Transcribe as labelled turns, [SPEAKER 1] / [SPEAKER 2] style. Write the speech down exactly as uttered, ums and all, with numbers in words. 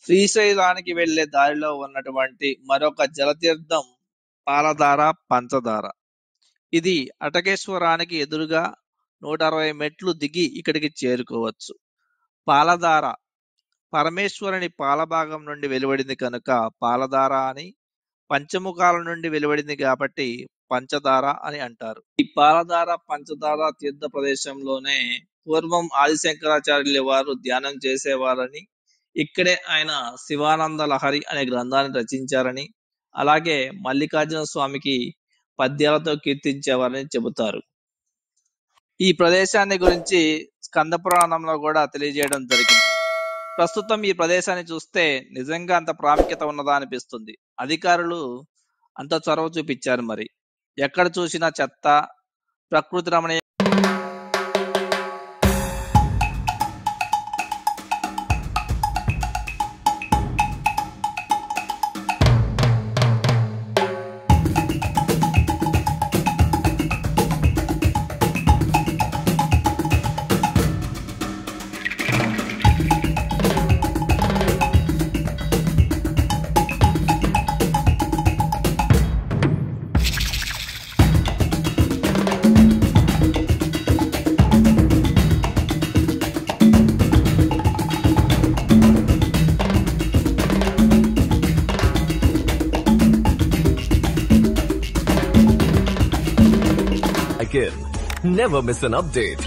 [SPEAKER 1] శ్రీశైలానికి వెళ్లే దారిలో ఉన్నటువంటి మరొక జలతీర్థం పాలధార పంచదార. ఇది అటకేశ్వరానికి ఎదురుగా నూట అరవై మెట్లు దిగి ఇక్కడికి చేరుకోవచ్చు. పాలధార పరమేశ్వరుని పాలభాగం నుండి వెలువడింది కనుక పాలధార అని, పంచముఖాల నుండి వెలువడింది కాబట్టి పంచదార అని అంటారు. ఈ పాలధార పంచదార తీర్థ ప్రదేశంలోనే పూర్వం ఆదిశంకరాచార్యుల వారు ధ్యానం చేసేవారని, ఇక్కడే ఆయన శివానంద లహరి అనే గ్రంథాన్ని రచించారని, అలాగే మల్లికార్జున స్వామికి పద్యాలతో కీర్తించేవారని చెబుతారు. ఈ ప్రదేశాన్ని గురించి స్కంద పురాణంలో కూడా తెలియజేయడం జరిగింది. ప్రస్తుతం ఈ ప్రదేశాన్ని చూస్తే నిజంగా అంత ప్రాముఖ్యత ఉన్నదా అనిపిస్తుంది. అధికారులు అంత చొరవ చూపించారు. మరి ఎక్కడ చూసినా చెత్త, ప్రకృతి రమణీయ
[SPEAKER 2] Never miss an update.